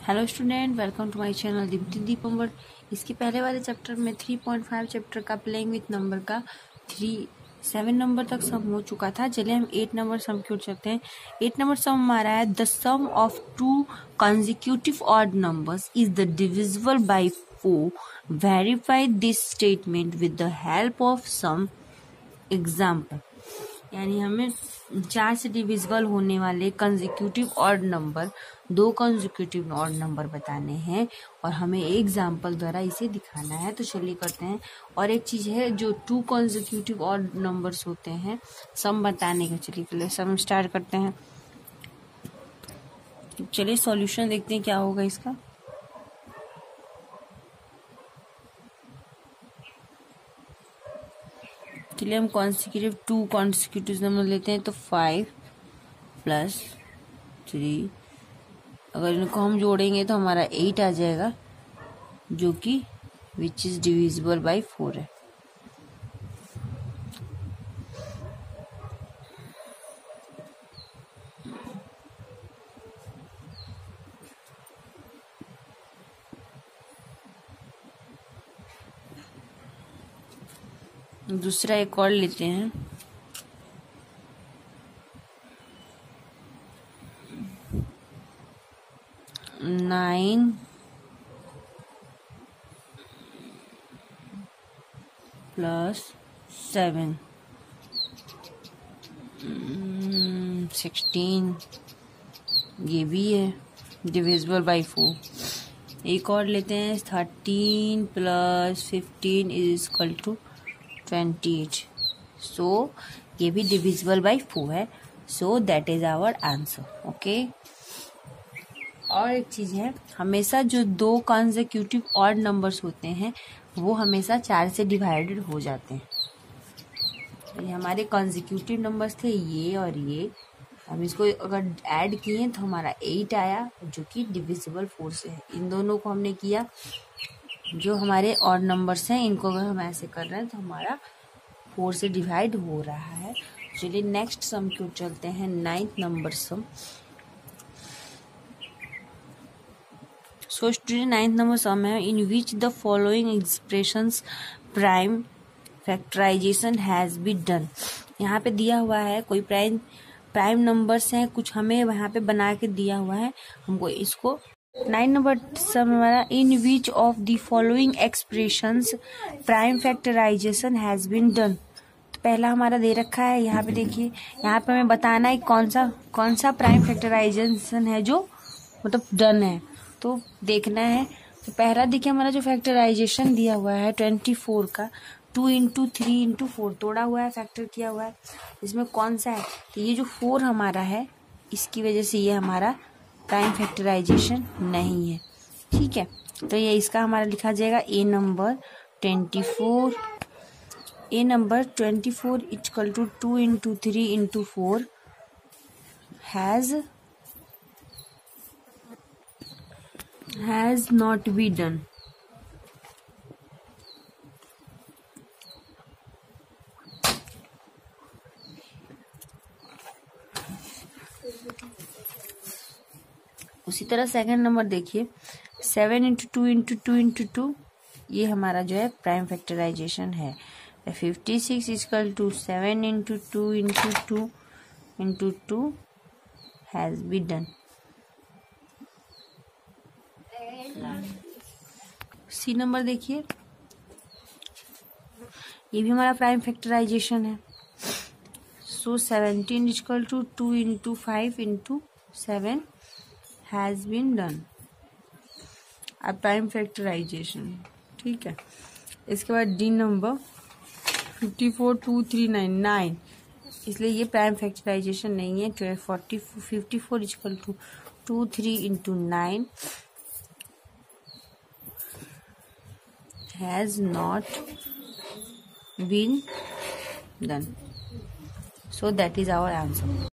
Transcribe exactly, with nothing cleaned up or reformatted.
Hello student, welcome to my channel Deepti Deepam. इसके पहले वाले चैप्टर में थ्री पॉइंट फाइव चैप्टर का प्लेइंग विथ नंबर का थ्री सेवन नंबर तक सम हो चुका था। चलिए हम एट नंबर सम की ओर चलते हैं। एट नंबर सम हमारा है the sum of two consecutive odd numbers is the divisible by four. Verify this statement with the help of some example. यानी हमें चार से डिविजिबल होने वाले कंसेक्यूटिव ऑड नंबर, दो कंसेक्यूटिव ऑड नंबर बताने हैं और हमें एग्जाम्पल द्वारा इसे दिखाना है। तो चलिए करते हैं। और एक चीज है, जो टू कंसेक्यूटिव ऑड नंबर्स होते हैं सम बताने का। चलिए पहले सम स्टार्ट करते हैं। चलिए सॉल्यूशन देखते हैं क्या होगा इसका। चलिए हम कॉन्सिक्यूटिव टू कॉन्सिक्यूटिव नंबर लेते हैं। तो फाइव प्लस थ्री, अगर इनको हम जोड़ेंगे तो हमारा एट आ जाएगा, जो कि which is divisible by four है। दूसरा एक और लेते हैं। नाइन प्लस सेवन सिक्सटीन, ये भी है डिविजिबल बाय फोर। एक और लेते हैं। Thirteen plus fifteen is equal to twenty eight. So ये भी डिविजिबल बाय फोर है। So that is our answer. Okay. और एक चीज है, हमेशा जो दो कंसेक्यूटिव ऑड नंबर्स होते हैं वो हमेशा चार से डिवाइडेड हो जाते हैं। ये हमारे कंसेक्यूटिव नंबर्स थे, ये और ये। हम इसको अगर ऐड किए तो हमारा एट आया, जो कि डिविजिबल फोर से है। इन दोनों को हमने किया, जो हमारे ऑड नंबर्स हैं इनको अगर हम ऐसे कर रहे हैं तो हमारा फोर से डिवाइड हो रहा है। चलिए नेक्स्ट सम की ओर चलते हैं। Ninth number sum. So student, ninth number sum है in which the following expressions prime factorization has been done. यहाँ पे दिया हुआ है कोई प्राइम प्राइम नंबर्स हैं, कुछ हमें यहाँ पे बना के दिया हुआ है। हमको इसको नाइन नंबर सम हमारा in which of the following expressions prime factorization has been done. तो पहला हमारा दे रखा है, यहाँ पे देखिए, यहाँ पे हमें बताना है कौन सा कौन सा प्राइम फैक्टराइजेशन है जो मतलब डन है। तो देखना है। तो पहला देखिए हमारा जो फैक्टराइजेशन दिया हुआ है ट्वेंटी फोर का, two into three into four तोड़ा हुआ है, फैक्टर किया हुआ है। इसमें कौन सा है? तो ये जो फोर हमारा है, इसकी वजह से ये हमारा प्राइम फैक्टराइजेशन नहीं है। ठीक है, तो ये इसका हमारा लिखा जाएगा A number twenty four. A number twenty four equal to two into three into four has has not been done। उसी तरह सेकंड नंबर देखिए, seven into two into two into two, ये हमारा जो है प्राइम फैक्टराइजेशन है। Fifty six equal to seven into two into two into two has been done. C number देखिए, ये भी हमारा प्राइम फैक्टराइजेशन है। So seventeen equal to two into five into seven has been done, a prime factorization. ठीक है, इसके बाद D number fifty four two three nine nine, इसलिए ये प्राइम फैक्टराइजेशन नहीं है। Twelve forty fifty four equal to two three into nine has not been done. So that is our answer.